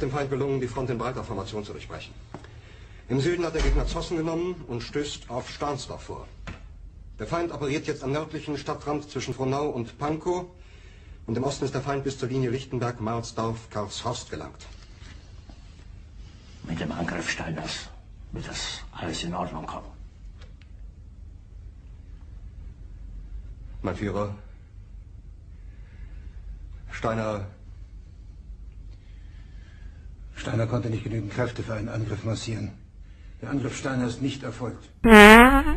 ist dem Feind gelungen, die Front in breiter Formation zu durchbrechen. Im Süden hat der Gegner Zossen genommen und stößt auf Stahnsdorf vor. Der Feind operiert jetzt am nördlichen Stadtrand zwischen Frohnau und Pankow und im Osten ist der Feind bis zur Linie Lichtenberg-Marsdorf-Karlshorst gelangt. Mit dem Angriff Steiners wird das alles in Ordnung kommen. Mein Führer, Steiner konnte nicht genügend Kräfte für einen Angriff massieren. Der Angriff Steiner ist nicht erfolgt.